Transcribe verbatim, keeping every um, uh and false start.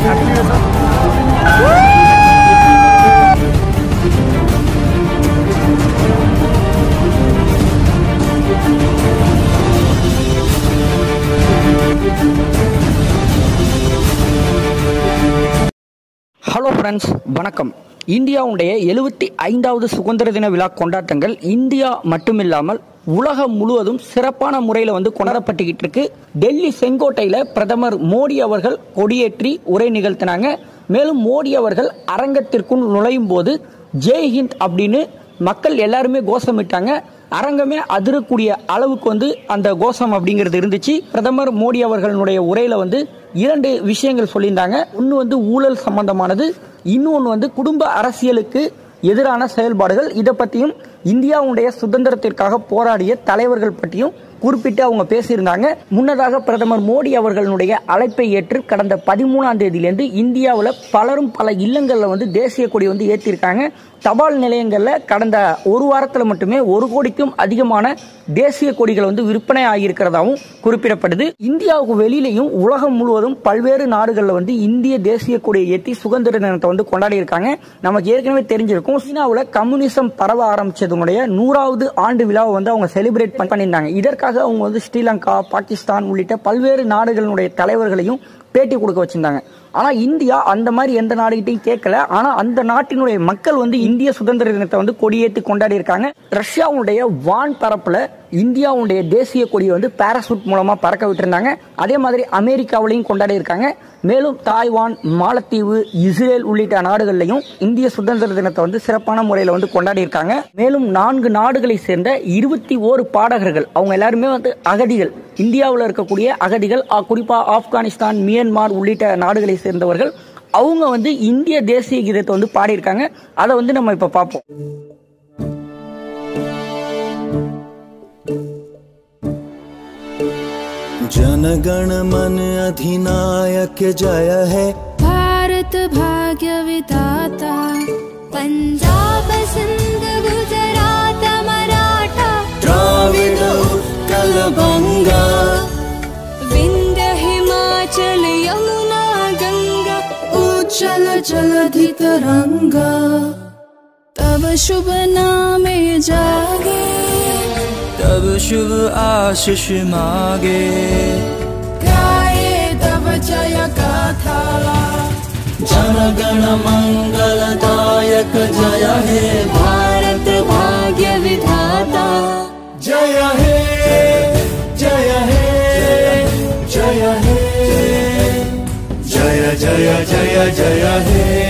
Hello friends, வணக்கம். இந்தியாவுடைய எழுபத்தி ஐந்தாவது சுதந்திர தின விழா கொண்டாட்டங்கள் இந்தியா மட்டுமில்லாமல் உலகம் முழுவதும் சிறப்பான முறையில் வந்து கொண்டாடப்பட்டுக்கிட்டு இருக்கு. டெல்லி செங்கோட்டையில் பிரதமர் மோடி அவர்கள் கொடியேற்றி உரை நிகழ்த்தினாங்க. மேலும் மோடி அவர்கள் அரங்கத்திற்குள் நுழையும் போது ஜெய்ஹிந்த் அப்படின்னு மக்கள் எல்லாருமே கோஷமிட்டாங்க. அரங்கமே அதிரக்கூடிய அளவுக்கு வந்து அந்த கோஷம் அப்படிங்கிறது இருந்துச்சு. பிரதமர் மோடி அவர்களுடைய உரையில வந்து இரண்டு விஷயங்கள் சொல்லியிருந்தாங்க. ஒன்று வந்து ஊழல் சம்பந்தமானது, இன்னொன்று வந்து குடும்ப அரசியலுக்கு எதிரான செயல்பாடுகள். இதை பற்றியும் இந்தியாவுடைய சுதந்திரத்திற்காக போராடிய தலைவர்கள் பற்றியும் குறிப்பிட்டு அவங்க பேசியிருந்தாங்க. முன்னதாக பிரதமர் மோடி அவர்களுடைய அழைப்பை ஏற்று கடந்த பதிமூணாம் தேதியிலேருந்து இந்தியாவில் பலரும் பல இல்லங்களில் வந்து தேசிய கொடி வந்து ஏற்றிருக்காங்க. தபால் நிலையங்களில் கடந்த ஒரு வாரத்தில் மட்டுமே ஒரு கோடிக்கும் அதிகமான தேசிய கொடிகள் வந்து விற்பனை ஆகியிருக்கிறதாவும் குறிப்பிடப்படுது. இந்தியாவுக்கு வெளியிலையும் உலகம் முழுவதும் பல்வேறு நாடுகளில் வந்து இந்திய தேசிய கொடியை ஏற்றி சுதந்திர தினத்தை வந்து கொண்டாடி இருக்காங்க. நமக்கு ஏற்கனவே தெரிஞ்சிருக்கும், சீனாவில் கம்யூனிசம் பரவ ஆரம்பிச்சதுடைய நூறாவது ஆண்டு விழாவை வந்து அவங்க செலிப்ரேட் பண்ணியிருந்தாங்க. இதற்காக அவங்க வந்து ஸ்ரீலங்கா, பாகிஸ்தான் உள்ளிட்ட பல்வேறு நாடுகளுடைய தலைவர்களையும் பேட்டி கொடுக்க வச்சிருந்தாங்க. ஆனா இந்தியா அந்த மாதிரி எந்த நாடுகிட்டையும் கேட்கல. ஆனா அந்த நாட்டினுடைய மக்கள் வந்து இந்திய சுதந்திர தினத்தை வந்து கொடியேற்றி கொண்டாடி இருக்காங்க. ரஷ்யாவுடைய வான் பரப்புல இந்தியாவுடைய தேசிய கொடியை வந்து பாராசூட் மூலமா பறக்க விட்டுருந்தாங்க. அதே மாதிரி அமெரிக்காவிலையும் கொண்டாடி இருக்காங்க. மேலும் தாய்வான், மாலத்தீவு, இஸ்ரேல் உள்ளிட்ட நாடுகள்லையும் இந்திய சுதந்திர தினத்தை வந்து சிறப்பான முறையில் வந்து கொண்டாடி இருக்காங்க. மேலும் நான்கு நாடுகளை சேர்ந்த இருபத்தி ஓரு பாடகர்கள், அவங்க எல்லாருமே வந்து அகதிகள், இந்தியாவில் இருக்கக்கூடிய அகதிகள், குறிப்பா ஆப்கானிஸ்தான், மியான்மர் உள்ளிட்ட நாடுகளை சேர்ந்தவர்கள், அவங்க வந்து இந்திய தேசிய கீதத்தை வந்து பாடியிருக்காங்க. அதை வந்து நம்ம இப்ப பார்ப்போம். जनगण मन अधिनायक जय है, भारत भाग्य विधाता, पंजाब सिंध गुजरात मराठा, द्राविड उत्कल बंगा, विंध्य हिमाचल यमुना गंगा, उज्जल जलधि तरंगा, तब शुभ नामे जागे, तब शुभ आशीष मागे, गाये तब जय गाथा, जनगण मंगलदायक जय हे, भारत भाग्य विधाता, जय हे जय हे जय हे, जय जय जय जय हे।